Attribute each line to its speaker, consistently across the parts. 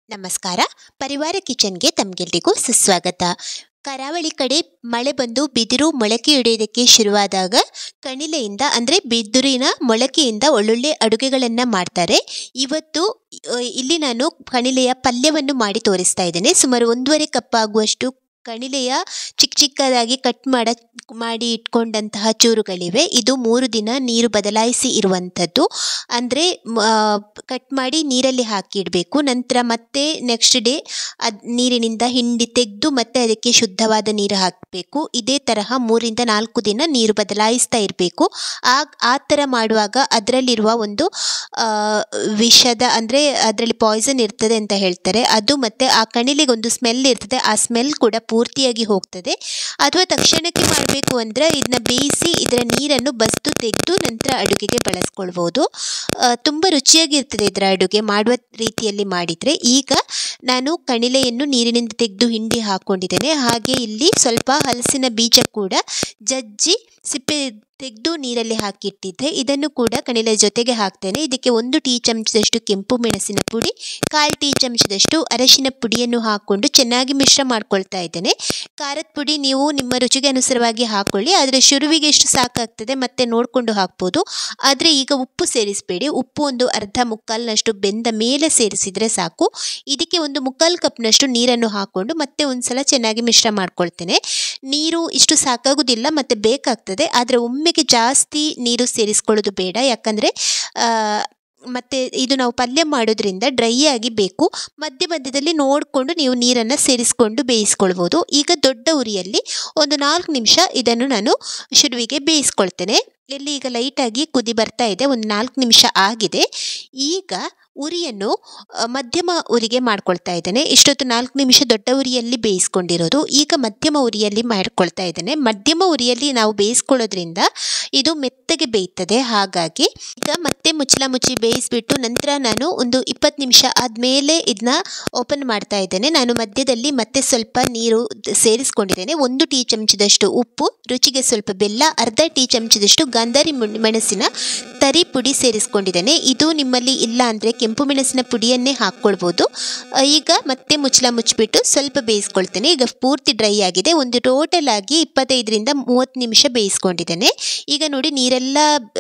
Speaker 1: ನಮಸ್ಕಾರ. ಪರಿವಾರ ಕಿಚನ್ಗೆ ತಮಗೆಲ್ಲರಿಗೂ ಸುಸ್ವಾಗತ. ಕರಾವಳಿ ಕಡೆ ಮಳೆ ಬಂದು ಬಿದಿರು ಮೊಳಕೆಯೊಡೆಯೋದಕ್ಕೆ ಶುರುವಾದಾಗ ಕಣಿಲೆಯಿಂದ ಅಂದರೆ ಬಿದಿರಿನ ಮೊಳಕೆಯಿಂದ ಒಳ್ಳೊಳ್ಳೆ ಅಡುಗೆಗಳನ್ನು ಮಾಡ್ತಾರೆ. ಇವತ್ತು ಇಲ್ಲಿ ನಾನು ಕಣಿಲೆಯ ಪಲ್ಯವನ್ನು ಮಾಡಿ ತೋರಿಸ್ತಾ ಇದ್ದೇನೆ. ಸುಮಾರು 1.5 ಕಪ್ ಆಗುವಷ್ಟು ಕಣಿಲೆಯ ಚಿಕ್ಕ ಚಿಕ್ಕದಾಗಿ ಮಾಡಿ ಇಟ್ಕೊಂಡಂತಹ ಚೂರುಗಳಿವೆ. ಇದು 3 ದಿನ ನೀರು ಬದಲಾಯಿಸಿ ಇರುವಂಥದ್ದು. ಅಂದರೆ ಕಟ್ ಮಾಡಿ ನೀರಲ್ಲಿ ಹಾಕಿ ಇಡಬೇಕು. ನಂತರ ಮತ್ತೆ ನೆಕ್ಸ್ಟ್ ಡೇ ನೀರಿನಿಂದ ಹಿಂಡಿ ತೆಗೆದು ಮತ್ತೆ ಅದಕ್ಕೆ ಶುದ್ಧವಾದ ನೀರು ಹಾಕಬೇಕು. ಇದೇ ತರಹ 3ರಿಂದ 4 ದಿನ ನೀರು ಬದಲಾಯಿಸ್ತಾ ಇರಬೇಕು. ಆ ಥರ ಮಾಡುವಾಗ ಅದರಲ್ಲಿರುವ ಒಂದು ವಿಷದ ಅಂದರೆ ಅದರಲ್ಲಿ ಪಾಯ್ಸನ್ ಇರ್ತದೆ ಅಂತ ಹೇಳ್ತಾರೆ, ಅದು ಮತ್ತು ಆ ಕಣಿಲೆಗೊಂದು ಸ್ಮೆಲ್ ಇರ್ತದೆ, ಆ ಸ್ಮೆಲ್ ಕೂಡ ಪೂರ್ತಿಯಾಗಿ ಹೋಗ್ತದೆ. ಅಥವಾ ತಕ್ಷಣಕ್ಕೆ ಮಾಡಬೇಕು ಅಂದರೆ ಇದನ್ನ ಬೇಯಿಸಿ ಇದರ ನೀರನ್ನು ಬಸ್ದು ತೆಗೆದು ನಂತರ ಅಡುಗೆಗೆ ಬಳಸ್ಕೊಳ್ಬೋದು. ತುಂಬ ರುಚಿಯಾಗಿರ್ತದೆ ಇದರ ಅಡುಗೆ ಮಾಡುವ ರೀತಿಯಲ್ಲಿ ಮಾಡಿದರೆ. ಈಗ ನಾನು ಕಣಿಲೆಯನ್ನು ನೀರಿನಿಂದ ತೆಗೆದು ಹಿಂಡಿ ಹಾಕ್ಕೊಂಡಿದ್ದೇನೆ. ಹಾಗೆ ಇಲ್ಲಿ ಸ್ವಲ್ಪ ಹಲಸಿನ ಬೀಜ ಕೂಡ ಜಜ್ಜಿ ಸಿಪ್ಪೆ ತೆಗೆದು ನೀರಲ್ಲಿ ಹಾಕಿಟ್ಟಿದ್ದೆ, ಇದನ್ನು ಕೂಡ ಕಣಿಲೆ ಜೊತೆಗೆ ಹಾಕ್ತೇನೆ. ಇದಕ್ಕೆ 1 ಟೀ ಚಮಚದಷ್ಟು ಕೆಂಪು ಮೆಣಸಿನ ಪುಡಿ, 1/4 ಟೀ ಚಮಚದಷ್ಟು ಅರಶಿನ ಪುಡಿಯನ್ನು ಹಾಕ್ಕೊಂಡು ಚೆನ್ನಾಗಿ ಮಿಶ್ರ ಮಾಡ್ಕೊಳ್ತಾ ಇದ್ದೇನೆ. ಖಾರದ ಪುಡಿ ನೀವು ನಿಮ್ಮ ರುಚಿಗೆ ಅನುಸಾರವಾಗಿ ಹಾಕ್ಕೊಳ್ಳಿ, ಆದರೆ ಶುರುವಿಗೆ ಎಷ್ಟು ಸಾಕಾಗ್ತದೆ ಮತ್ತೆ ನೋಡಿಕೊಂಡು ಹಾಕ್ಬೋದು. ಆದರೆ ಈಗ ಉಪ್ಪು ಸೇರಿಸಬೇಡಿ. ಉಪ್ಪು ಒಂದು ಮುಕ್ಕಾಲ್ನಷ್ಟು ಬೆಂದ ಮೇಲೆ ಸೇರಿಸಿದರೆ ಸಾಕು. ಇದಕ್ಕೆ 1/4 ಕಪ್ನಷ್ಟು ನೀರನ್ನು ಹಾಕ್ಕೊಂಡು ಮತ್ತೆ ಒಂದ್ಸಲ ಚೆನ್ನಾಗಿ ಮಿಶ್ರ ಮಾಡ್ಕೊಳ್ತೇನೆ. ನೀರು ಇಷ್ಟು ಸಾಕಾಗೋದಿಲ್ಲ ಮತ್ತು ಬೇಕಾಗ್ತದೆ, ಆದರೆ ಒಮ್ಮೆಗೆ ಜಾಸ್ತಿ ನೀರು ಸೇರಿಸ್ಕೊಳ್ಳೋದು ಬೇಡ. ಯಾಕಂದರೆ ಮತ್ತು ಇದು ನಾವು ಪಲ್ಯ ಮಾಡೋದ್ರಿಂದ ಡ್ರೈ ಆಗಿ ಬೇಕು. ಮಧ್ಯದಲ್ಲಿ ನೋಡಿಕೊಂಡು ನೀವು ನೀರನ್ನು ಸೇರಿಸ್ಕೊಂಡು ಬೇಯಿಸ್ಕೊಳ್ಬೋದು. ಈಗ ದೊಡ್ಡ ಉರಿಯಲ್ಲಿ ಒಂದು 4 ನಿಮಿಷ ಇದನ್ನು ನಾನು ಶುರುವಿಗೆ ಬೇಯಿಸ್ಕೊಳ್ತೇನೆ. ಇಲ್ಲಿ ಈಗ ಲೈಟಾಗಿ ಕುದಿ ಬರ್ತಾ ಇದೆ, ಒಂದು 4 ನಿಮಿಷ ಆಗಿದೆ. ಈಗ ಉರಿಯನ್ನು ಮಧ್ಯಮ ಉರಿಗೆ ಮಾಡ್ಕೊಳ್ತಾ ಇದ್ದೇನೆ. ಇಷ್ಟೊತ್ತು 4 ನಿಮಿಷ ದೊಡ್ಡ ಉರಿಯಲ್ಲಿ ಬೇಯಿಸ್ಕೊಂಡಿರೋದು, ಈಗ ಮಧ್ಯಮ ಉರಿಯಲ್ಲಿ ಮಾಡ್ಕೊಳ್ತಾ ಇದ್ದೇನೆ. ಮಧ್ಯಮ ಉರಿಯಲ್ಲಿ ನಾವು ಬೇಯಿಸ್ಕೊಳ್ಳೋದ್ರಿಂದ ಇದು ಮೆತ್ತಗೆ ಬೇಯ್ತದೆ. ಹಾಗಾಗಿ ಈಗ ಮತ್ತೆ ಮುಚ್ಚಿ ಬೇಯಿಸ್ಬಿಟ್ಟು ನಂತರ ನಾನು ಒಂದು 20 ನಿಮಿಷ ಆದಮೇಲೆ ಇದನ್ನ ಓಪನ್ ಮಾಡ್ತಾ ಇದ್ದೇನೆ. ನಾನು ಮಧ್ಯದಲ್ಲಿ ಮತ್ತೆ ಸ್ವಲ್ಪ ನೀರು ಸೇರಿಸ್ಕೊಂಡಿದ್ದೇನೆ. 1 ಟೀ ಚಮಚದಷ್ಟು ಉಪ್ಪು, ರುಚಿಗೆ ಸ್ವಲ್ಪ ಬೆಲ್ಲ, 1/2 ಟೀ ಚಮಚದಷ್ಟು ಗಾಂಧಾರಿ ಮೆಣಸಿನ ತರಿ ಪುಡಿ ಸೇರಿಸ್ಕೊಂಡಿದ್ದೇನೆ. ಇದು ನಿಮ್ಮಲ್ಲಿ ಇಲ್ಲ ಅಂದರೆ ಕೆಂಪು ಮೆಣಸಿನ ಪುಡಿಯನ್ನೇ ಹಾಕ್ಕೊಳ್ಬೋದು. ಈಗ ಮತ್ತೆ ಮುಚ್ಚಿಬಿಟ್ಟು ಸ್ವಲ್ಪ ಬೇಯಿಸ್ಕೊಳ್ತೇನೆ. ಈಗ ಪೂರ್ತಿ ಡ್ರೈ ಆಗಿದೆ. ಒಂದು ಟೋಟಲ್ ಆಗಿ 25ರಿಂದ 30 ನಿಮಿಷ ಬೇಯಿಸ್ಕೊಂಡಿದ್ದೇನೆ. ಈಗ ನೋಡಿ ನೀರೆಲ್ಲ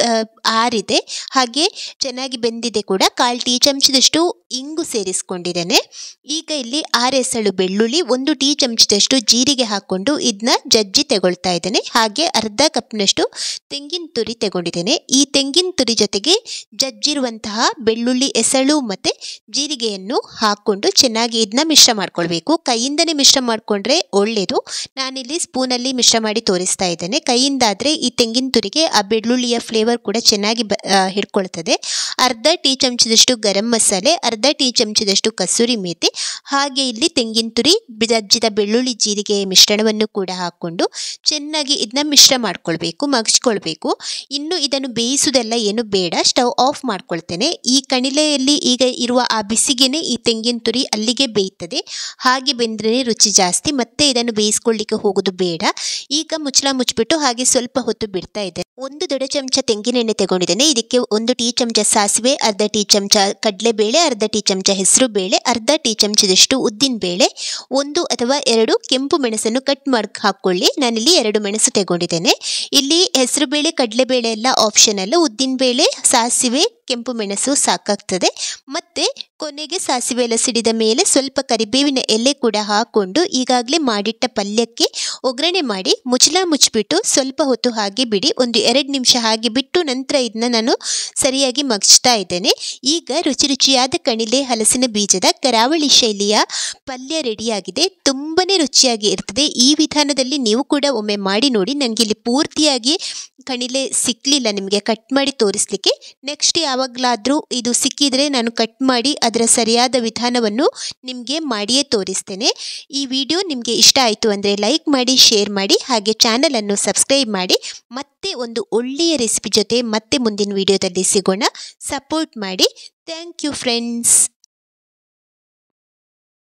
Speaker 1: ಆರಿದೆ, ಹಾಗೆ ಚೆನ್ನಾಗಿ ಬೆಂದಿದೆ ಕೂಡ. 1/4 ಟೀ ಚಮಚದಷ್ಟು ಇಂಗು ಸೇರಿಸ್ಕೊಂಡಿದ್ದೇನೆ. ಈಗ ಇಲ್ಲಿ 6 ಎಸಳು ಬೆಳ್ಳುಳ್ಳಿ, 1 ಟೀ ಚಮಚದಷ್ಟು ಜೀರಿಗೆ ಹಾಕ್ಕೊಂಡು ಇದನ್ನ ಜಜ್ಜಿ ತಗೊಳ್ತಾ ಇದ್ದೇನೆ. ಹಾಗೆ 1/2 ಕಪ್ನಷ್ಟು ತೆಂಗಿನ ತುರಿ ತಗೊಂಡಿದ್ದೇನೆ. ಈ ತೆಂಗಿನ ತುರಿ ಜೊತೆಗೆ ಜಜ್ಜಿರುವಂತಹ ಬೆಳ್ಳುಳ್ಳಿ ಎಸಳು ಮತ್ತು ಜೀರಿಗೆಯನ್ನು ಹಾಕ್ಕೊಂಡು ಚೆನ್ನಾಗಿ ಇದನ್ನ ಮಿಶ್ರ ಮಾಡ್ಕೊಳ್ಬೇಕು. ಕೈಯಿಂದನೇ ಮಿಶ್ರ ಮಾಡಿಕೊಂಡ್ರೆ ಒಳ್ಳೆಯದು. ನಾನಿಲ್ಲಿ ಸ್ಪೂನಲ್ಲಿ ಮಿಶ್ರ ಮಾಡಿ ತೋರಿಸ್ತಾ ಇದ್ದೇನೆ. ಕೈಯಿಂದಾದರೆ ಈ ತೆಂಗಿನ ತುರಿಗೆ ಆ ಬೆಳ್ಳುಳ್ಳಿಯ ಫ್ಲೇವರ್ ಕೂಡ ಚೆನ್ನಾಗಿ ಹಿಡ್ಕೊಳ್ತದೆ. 1/2 ಟೀ ಚಮಚದಷ್ಟು ಗರಂ ಮಸಾಲೆ, 1/2 ಟೀ ಚಮಚದಷ್ಟು ಕಸೂರಿ ಮೇಥಿ, ಹಾಗೆ ಇಲ್ಲಿ ತೆಂಗಿನ ತುರಿ, ಜಜ್ಜಿದ ಬೆಳ್ಳುಳ್ಳಿ ಜೀರಿಗೆ ಮಿಶ್ರಣವನ್ನು ಕೂಡ ಹಾಕ್ಕೊಂಡು ಚೆನ್ನಾಗಿ ಇದನ್ನ ಮಿಶ್ರ ಮಾಡ್ಕೊಳ್ಬೇಕು, ಮಗ್ಚ್ಕೊಳ್ಬೇಕು. ಇನ್ನು ಇದನ್ನು ಬೇಯಿಸೋದೆಲ್ಲ ಏನು ಬೇಡ, ಸ್ಟವ್ ಆಫ್ ಮಾಡ್ಕೊಳ್ತೇನೆ. ಈ ಕಣಿಲೆಯಲ್ಲಿ ಈಗ ಇರುವ ಆ ಬಿಸಿಗೆನೆ ಈ ತೆಂಗಿನ ತುರಿ ಅಲ್ಲಿಗೆ ಬೇಯ್ತದೆ. ಹಾಗೆ ಬೆಂದ್ರೆ ರುಚಿ ಜಾಸ್ತಿ, ಮತ್ತೆ ಇದನ್ನು ಬೇಯಿಸ್ಕೊಳ್ಳಿಕ್ಕೆ ಹೋಗೋದು ಬೇಡ. ಈಗ ಮುಚ್ಚಿಬಿಟ್ಟು ಹಾಗೆ ಸ್ವಲ್ಪ ಹೊತ್ತು ಬಿಡ್ತಾ ಇದೆ. 1 ದೊಡ್ಡ ಚಮಚ ತೆಂಗಿನೆಣ್ಣೆ ತಗೊಂಡಿದ್ದೇನೆ. ಇದಕ್ಕೆ 1 ಟೀ ಚಮಚ ಸಾಸಿವೆ, 1/2 ಟೀ ಚಮಚ ಕಡಲೆಬೇಳೆ, 1/2 ಟೀ ಚಮಚ ಹೆಸರು ಬೇಳೆ, 1/2 ಟೀ ಚಮಚದಷ್ಟು ಉದ್ದಿನ ಬೇಳೆ, 1 ಅಥವಾ 2 ಕೆಂಪು ಮೆಣಸನ್ನು ಕಟ್ ಮಾಡಿ ಹಾಕ್ಕೊಳ್ಳಿ. ನಾನಿಲ್ಲಿ 2 ಮೆಣಸು ತಗೊಂಡಿದ್ದೇನೆ. ಇಲ್ಲಿ ಹೆಸರು ಬೇಳೆ ಕಡಲೆಬೇಳೆ ಎಲ್ಲ ಆಪ್ಷನಲ್, ಉದ್ದಿನ ಬೇಳೆ, ಸಾಸಿವೆ, ಕೆಂಪು ಮೆಣಸು ಸಾಕಾಗ್ತದೆ. ಮತ್ತು ಕೊನೆಗೆ ಸಾಸಿವೆ ಎಲ್ಲ ಸಿಡಿದ ಮೇಲೆ ಸ್ವಲ್ಪ ಕರಿಬೇವಿನ ಎಲೆ ಕೂಡ ಹಾಕ್ಕೊಂಡು ಈಗಾಗಲೇ ಮಾಡಿಟ್ಟ ಪಲ್ಯಕ್ಕೆ ಒಗ್ಗರಣೆ ಮಾಡಿ ಮುಚ್ಚಿಬಿಟ್ಟು ಸ್ವಲ್ಪ ಹೊತ್ತು ಹಾಗೆ ಬಿಡಿ. ಒಂದು 2 ನಿಮಿಷ ಹಾಗೆ ಬಿಟ್ಟು ನಂತರ ಇದನ್ನ ನಾನು ಸರಿಯಾಗಿ ಮಗ್ಚ್ತಾ ಇದ್ದೇನೆ. ಈಗ ರುಚಿಯಾದ ಕಣಿಲೆ ಹಲಸಿನ ಬೀಜದ ಕರಾವಳಿ ಶೈಲಿಯ ಪಲ್ಯ ರೆಡಿಯಾಗಿದೆ. ತುಂಬಾ ರುಚಿಯಾಗಿ ಇರ್ತದೆ. ಈ ವಿಧಾನದಲ್ಲಿ ನೀವು ಕೂಡ ಒಮ್ಮೆ ಮಾಡಿ ನೋಡಿ. ನನಗೆ ಇಲ್ಲಿ ಪೂರ್ತಿಯಾಗಿ ಕಣಿಲೆ ಸಿಕ್ಕಲಿಲ್ಲ ನಿಮಗೆ ಕಟ್ ಮಾಡಿ ತೋರಿಸಲಿಕ್ಕೆ. ನೆಕ್ಸ್ಟ್ ಯಾವಾಗಲಾದರೂ ಇದು ಸಿಕ್ಕಿದರೆ ನಾನು ಕಟ್ ಮಾಡಿ ಅದರ ಸರಿಯಾದ ವಿಧಾನವನ್ನು ನಿಮಗೆ ಮಾಡಿಯೇ ತೋರಿಸ್ತೇನೆ. ಈ ವಿಡಿಯೋ ನಿಮಗೆ ಇಷ್ಟ ಆಯಿತು ಅಂದರೆ ಲೈಕ್ ಮಾಡಿ, ಶೇರ್ ಮಾಡಿ, ಹಾಗೆ ಚಾನಲನ್ನು ಸಬ್ಸ್ಕ್ರೈಬ್ ಮಾಡಿ. ಮತ್ತೆ ಒಂದು ಒಳ್ಳೆಯ ರೆಸಿಪಿ ಜೊತೆ ಮತ್ತೆ ಮುಂದಿನ ವಿಡಿಯೋದಲ್ಲಿ ಸಿಗೋಣ. ಸಪೋರ್ಟ್ ಮಾಡಿ. Thank you friends.